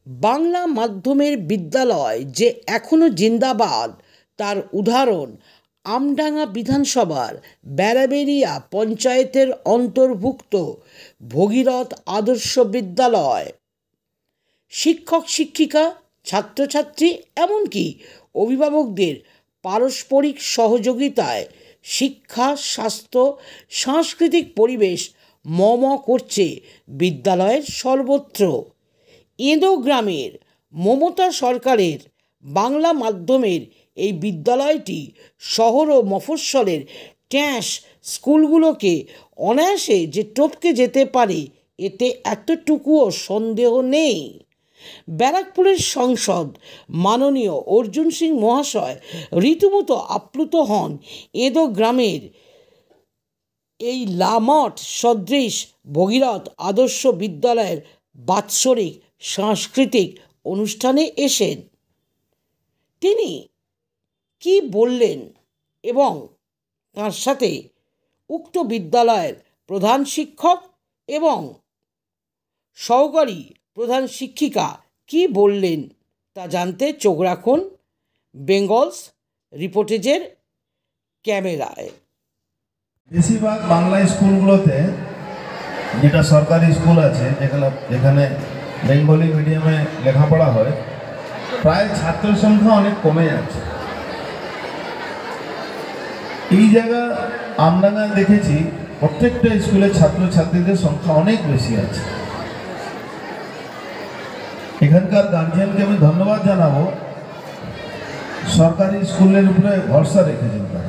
বাংলা মাধ্যমের বিদ্যালয় যে এখনও জিন্দাবাদ তার উদাহরণ আমডাঙ্গা বিধানসভার বেড়াবেড়িয়া পঞ্চায়েতের অন্তর্ভুক্ত ভগীরথ আদর্শ বিদ্যালয়। শিক্ষক শিক্ষিকা, ছাত্রছাত্রী এমনকি অভিভাবকদের পারস্পরিক সহযোগিতায় শিক্ষা, স্বাস্থ্য, সাংস্কৃতিক পরিবেশ মম করছে বিদ্যালয়ের সর্বত্র। এঁদো গ্রামের মমতা সরকারের বাংলা মাধ্যমের এই বিদ্যালয়টি শহর ও মফস্বলের ট্যাঁস স্কুলগুলোকে অনায়াসে যে টপকে যেতে পারে এতে এতটুকুও সন্দেহ নেই। ব্যারাকপুরের সাংসদ মাননীয় অর্জুন সিং মহাশয় রীতিমতো আপ্লুত হন এঁদো গ্রামের এই লামঠ সদৃশ ভগীরথ আদর্শ বিদ্যালয়ের বাৎসরিক সাংস্কৃতিক অনুষ্ঠানে এসে। তিনি কি বললেন এবং তার সাথে উক্ত বিদ্যালয়ের প্রধান শিক্ষক এবং সহকারী প্রধান শিক্ষিকা কি বললেন তা জানতে চোখ রাখুন বেঙ্গলস রিপোর্টেজের ক্যামেরায়। বেশিরভাগ বাংলা স্কুলগুলোতে, যেটা সরকারি স্কুল আছে যেখানে বেঙ্গলি মিডিয়ামে লেখাপড়া হয়, প্রায় ছাত্র সংখ্যা অনেক কমে যাচ্ছে। এই জায়গা আমডাঙ্গায় দেখেছি প্রত্যেকটা স্কুলের ছাত্রছাত্রীদের সংখ্যা অনেক বেশি আছে। এখানকার গার্জিয়ানকে আমি ধন্যবাদ জানাবো, সরকারি স্কুলের উপরে ভরসা রেখেছেন তারা।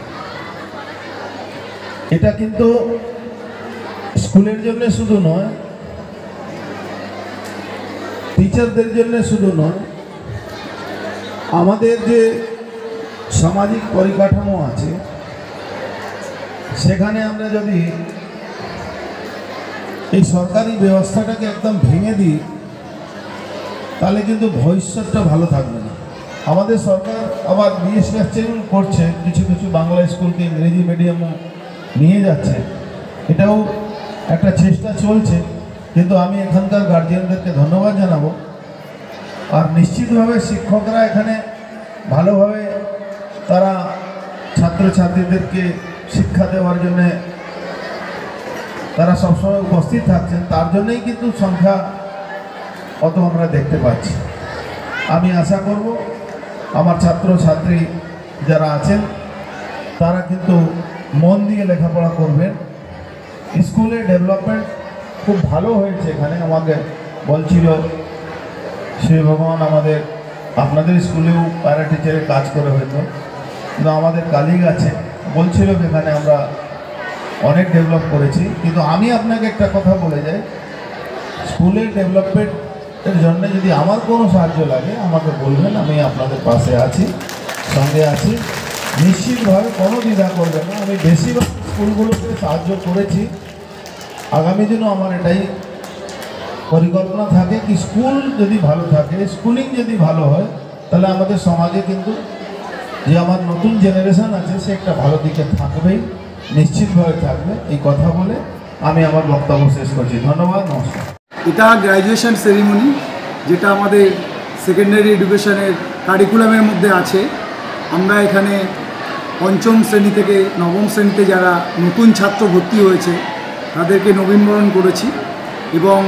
এটা কিন্তু স্কুলের জন্য শুধু নয়, টিচারদের জন্য শুধু নয়, আমাদের যে সামাজিক পরিকাঠামো আছে সেখানে আমরা যদি এই সরকারি ব্যবস্থাটাকে একদম ভেঙে দিই তাহলে কিন্তু ভবিষ্যৎটা ভালো থাকবে না। আমাদের সরকার আবার রিস্ট্রাকচারিং করছে, কিছু কিছু বাংলা স্কুলকে ইংরেজি মিডিয়ামে নিয়ে যাচ্ছে, এটাও একটা চেষ্টা চলছে। কিন্তু আমি এখানকার গার্জিয়ানদেরকে ধন্যবাদ জানাবো। আর নিশ্চিতভাবে শিক্ষকরা এখানে ভালোভাবে তারা ছাত্রছাত্রীদেরকে শিক্ষা দেওয়ার জন্যে তারা সবসময় উপস্থিত থাকছেন, তার জন্যই কিন্তু সংখ্যা অত আমরা দেখতে পাচ্ছি। আমি আশা করব আমার ছাত্রছাত্রী যারা আছেন তারা কিন্তু মন দিয়ে লেখাপড়া করবেন। স্কুলের ডেভেলপমেন্ট খুব ভালো হয়েছে। এখানে আমাকে বলছিল শ্রী ভগবান আমাদের আপনাদের স্কুলেও প্যারা টিচারের কাজ করে হয়তো, কিন্তু আমাদের কালিগ আছে বলছিল এখানে আমরা অনেক ডেভেলপ করেছি। কিন্তু আমি আপনাকে একটা কথা বলে যাই, স্কুলের ডেভেলপমেন্টের জন্য যদি আমার কোনো সাহায্য লাগে আমাকে বলবেন, আমি আপনাদের পাশে আছি, সঙ্গে আছি। নিশ্চিতভাবে কোনো দ্বিধা করবেন না। আমি বেশিরভাগ স্কুলগুলোকে সাহায্য করেছি, আগামী দিনও আমার এটাই পরিকল্পনা থাকে কি স্কুল যদি ভালো থাকে, স্কুলিং যদি ভালো হয়, তাহলে আমাদের সমাজে কিন্তু যে আমার নতুন জেনারেশন আছে সে একটা ভালো দিকে থাকবেই, নিশ্চিতভাবে থাকবে। এই কথা বলে আমি আমার বক্তব্য শেষ করছি। ধন্যবাদ, নমস্কার। এটা গ্র্যাজুয়েশন সেরিমনি, যেটা আমাদের সেকেন্ডারি এডুকেশনের কারিকুলামের মধ্যে আছে। আমরা এখানে পঞ্চম শ্রেণী থেকে নবম শ্রেণীতে যারা নতুন ছাত্র ভর্তি হয়েছে তাদেরকে নবীনবরণ করেছি এবং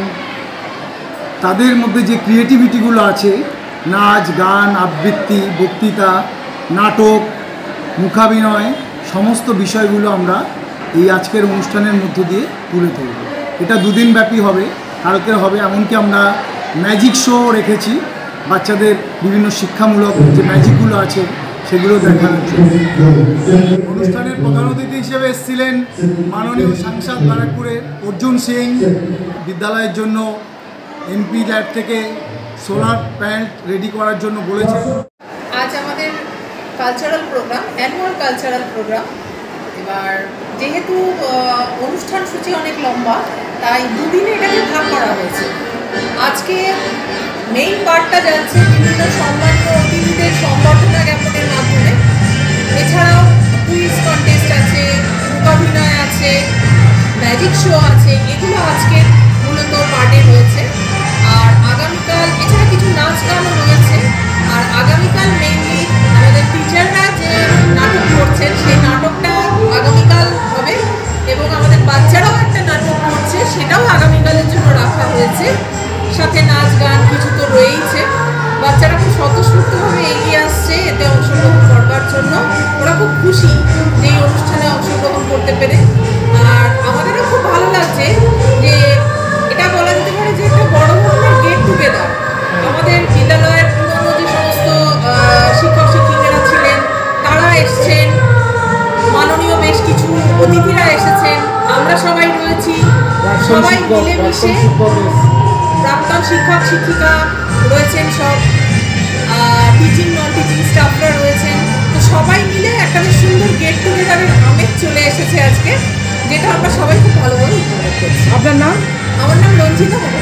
তাদের মধ্যে যে ক্রিয়েটিভিটিগুলো আছে, নাচ, গান, আবৃত্তি, বক্তৃতা, নাটক, মুখাভিনয়, সমস্ত বিষয়গুলো আমরা এই আজকের অনুষ্ঠানের মধ্য দিয়ে তুলে ধরব। এটা দুদিন ব্যাপী হবে, কালকে হবে। এমনকি আমরা ম্যাজিক শো রেখেছি, বাচ্চাদের বিভিন্ন শিক্ষামূলক যে ম্যাজিকগুলো আছে সেগুলো দেখানোর জন্য। অনুষ্ঠানের প্রধান অতিথি হিসেবে এসেছিলেন মাননীয় সাংসদ ব্যারাকপুরের অর্জুন সিং। বিদ্যালয়ের জন্য এমপি ল্যাব থেকে সোলার প্যানেল রেডি করার জন্য বলেছেন। আজ আমাদের cultural programme, annual cultural programme. এবার যেহেতু অনুষ্ঠান সূচি অনেক লম্বা, তাই দুদিনে এটাকে ভাগ করা হয়েছে। আজকে মেইন পার্টটা যাচ্ছে বিভিন্ন সম্মানিত অতিথিদের সম্বর্ধনা জ্ঞাপনের মাধ্যমে। এছাড়াও কুইজ কন্টেস্ট আছে, মুখাভিনয় আছে, ম্যাজিক শো আছে, এগুলো আজকে মূলত পার্টে রয়েছে। আর আগামীকাল আগামীকাল এছাড়া কিছু নাচ গানও রয়েছে। আর আগামীকাল মেইনলি আমাদের টিচাররা যে নাটক করছেন সেই নাটকটা আগামীকাল হবে, এবং আমাদের বাচ্চারাও একটা নাটক করছে, সেটাও আগামীকালের জন্য রাখা হয়েছে। সাথে নাচ গান কিছু তো রয়েইছে। বাচ্চারা খুব স্বতঃস্ফূর্তভাবে এগিয়ে আসছে এতে অংশগ্রহণ করবার জন্য। ওরা খুব খুশি যে এই অনুষ্ঠানে অংশগ্রহণ করতে পেরে। আর আমাদেরও খুব ভালো লাগছে যে এটা বলা যেতে পারে যে একটা বড় ধরনের গেট টুগেদার। আমাদের বিদ্যালয়ের পুরনো যে সমস্ত শিক্ষক শিক্ষিকারা ছিলেন তারা এসছেন, মাননীয় বেশ কিছু অতিথিরা এসেছেন, আমরা সবাই রয়েছি, সবাই মিলেমিশে প্রাক্তন শিক্ষক শিক্ষিকা রয়েছেন, সব টিচিং নন টিচিং স্টাফরা রয়েছেন। তো সবাই মিলে একটা বেশ সুন্দর গেট টুগেদারের আমেজ চলে এসেছে আজকে, যেটা আমরা সবাই খুব ভালোভাবে উপভোগ করছি। আপনার নাম? আমার নাম রঞ্জিতা।